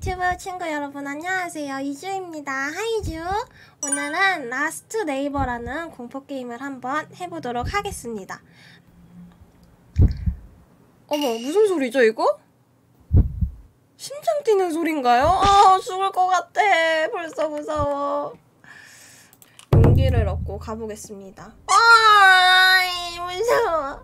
유튜브 친구 여러분 안녕하세요. 이주입니다. 하이주. 오늘은 라스트 네이버라는 공포게임을 한번 해보도록 하겠습니다. 어머, 무슨 소리죠 이거? 심장 뛰는 소린가요? 아, 죽을 것 같아. 벌써 무서워. 용기를 얻고 가보겠습니다. 무서워.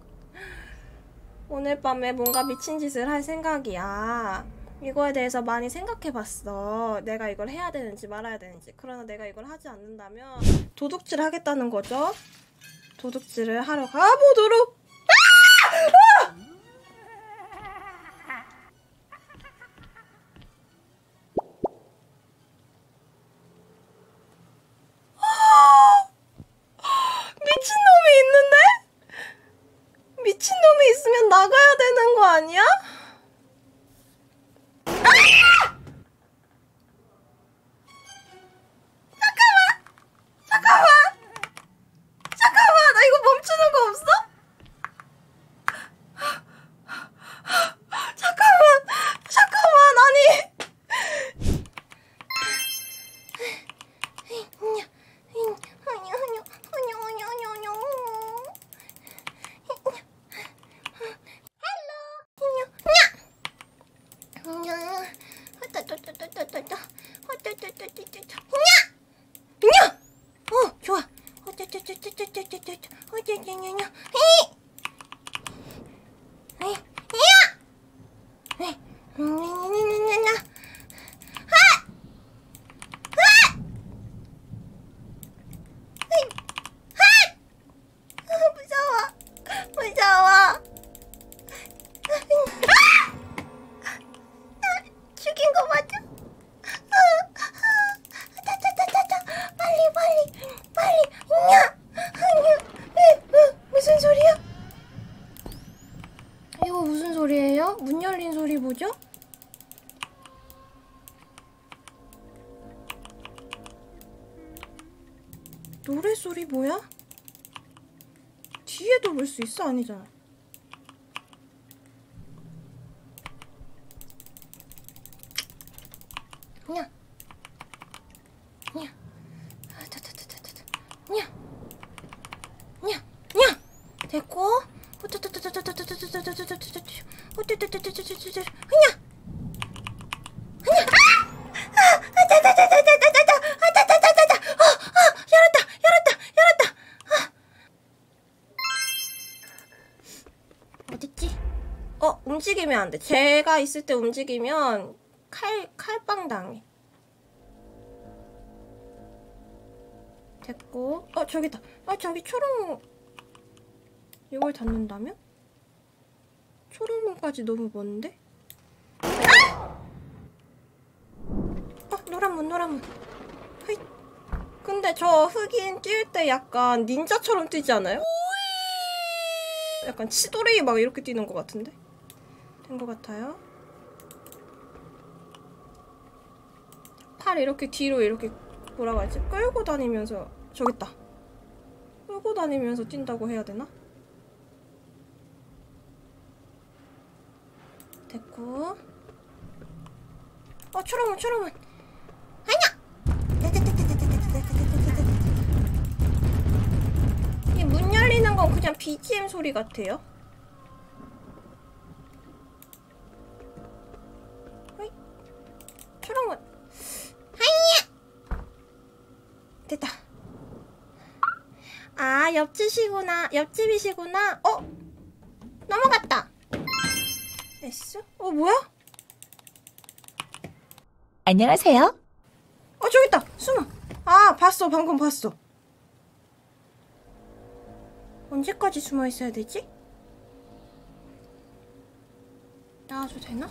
오늘 밤에 뭔가 미친 짓을 할 생각이야. 이거에 대해서 많이 생각해봤어. 내가 이걸 해야 되는지 말아야 되는지. 그러나 내가 이걸 하지 않는다면 도둑질 하겠다는 거죠. 도둑질을 하러 가보도록. 미친놈이 있는데? 미친놈이 있으면 나가야 되는 거 아니야? 잠깐만, 나 이거 멈추는 거 없어? 잠깐만, 아니. 좋아. 무서워. 죽인 거 맞아? 빨리. 무슨 소리야? 이거 무슨 소리예요? 문 열린 소리 뭐죠? 노래소리 뭐야? 뒤에도 볼 수 있어? 아니잖아. 됐고. 열었다. 어딨지? 움직이면 안 돼. 제가 있을 때 움직이면 칼빵 당해. 됐고. 저기다. 저기 초록. 이걸 닫는다면? 초록문까지 너무 먼데? 노란문. 헤이. 근데 저 흑인 뛸 때 약간 닌자처럼 뛰지 않아요? 약간 치도레이 막 이렇게 뛰는 것 같은데? 된 것 같아요. 팔 이렇게 뒤로 이렇게 뭐라고 하지? 끌고 다니면서 저기있다. 끌고 다니면서 뛴다고 해야 되나? 됐고. 초록문. 이 문 열리는 건 그냥 BGM 소리 같아요. 초록문. 됐다. 옆집이시구나. 넘어갔다. S? 뭐야? 안녕하세요. 저기 있다. 숨어. 봤어. 방금 봤어. 언제까지 숨어 있어야 되지? 나와도 되나?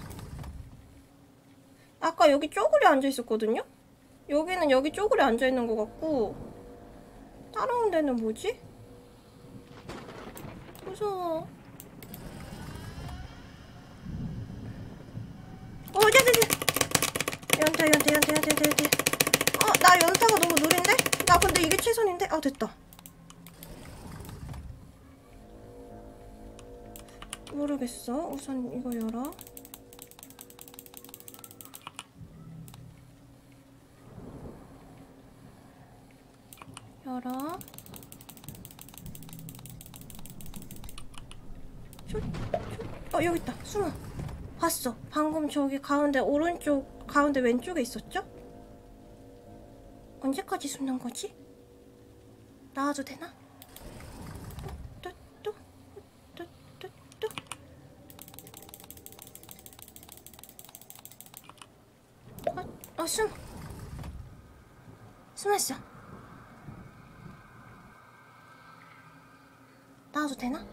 아까 여기 쪼그려 앉아 있었거든요? 여기는 여기 쪼그려 앉아 있는 것 같고, 다른 데는 뭐지? 무서워. 연타. 나 연타가 너무 느린데? 나 근데 이게 최선인데? 됐다. 모르겠어. 우선 이거 열어. 열어. 여기 있다. 숨어. 봤어. 방금 저기 가운데 오른쪽, 가운데 왼쪽에 있었죠? 언제까지 숨는 거지? 나와도 되나? 숨었어. 나와도 되나?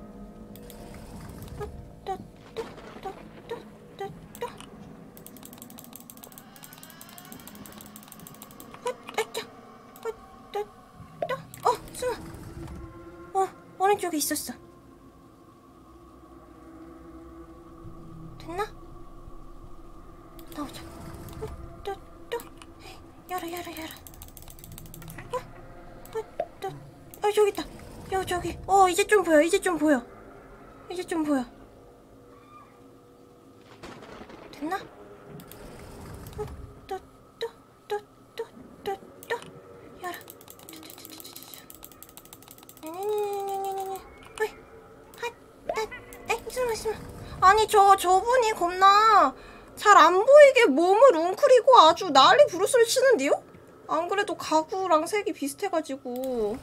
숨어. 오른쪽에 있었어. 됐나? 나오자. 열어. 저기 있다. 저기. 이제 좀 보여. 이제 좀 보여. 됐나? 열어. 숨어. 아니 저분이 겁나 잘 안 보이게 몸을 웅크리고 아주 난리 부르스를 치는데요? 안 그래도 가구랑 색이 비슷해가지고.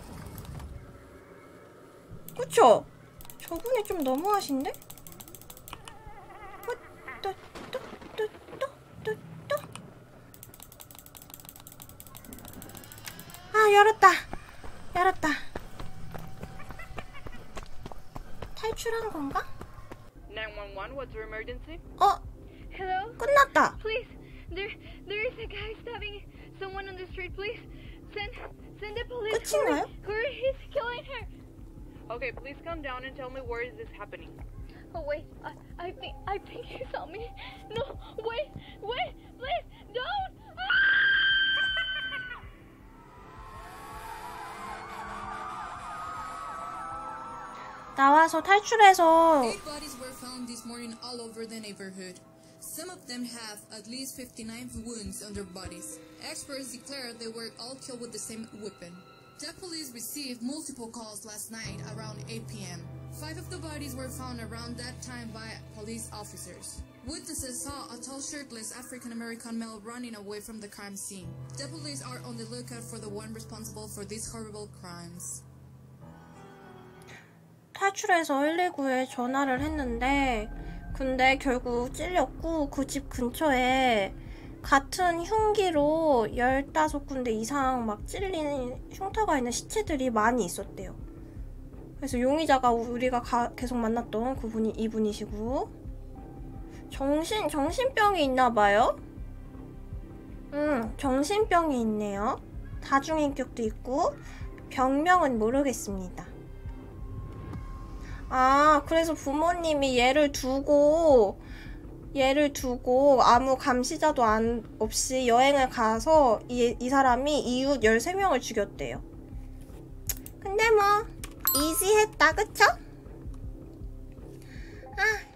그쵸? 저분이 좀 너무하신데? 열었다. 탈출한 건가? 911, what's your emergency? Hello? 끝났다. Please, there is a guy stabbing someone on the street. Please, send the police. 끝인가요? Hurry, he's killing her. Okay, please calm down and tell me where is this happening. Oh wait, I think he saw me. No, wait, please, don't. 나와서 탈출해서 8 bodies were found this morning all over the neighborhood. Some of them have at least 59 wounds on their bodies. Experts declared they were all killed with the same weapon. The police received multiple calls last night around 8 p.m. 5 of the bodies were found around that time by police officers. Witnesses saw a tall shirtless African-American male running away from the crime scene. The police are on the lookout for the one responsible for these horrible crimes. 탈출해서 119에 전화를 했는데 근데 결국 찔렸고 그 집 근처에 같은 흉기로 15군데 이상 막 찔린 흉터가 있는 시체들이 많이 있었대요. 그래서 용의자가 우리가 계속 만났던 그분이 이분이시고 정신병이 있나봐요? 정신병이 있네요. 다중인격도 있고 병명은 모르겠습니다. 그래서 부모님이 얘를 두고 아무 감시자도 없이 여행을 가서 이 사람이 이웃 13명을 죽였대요. 근데 뭐 이지했다, 그쵸?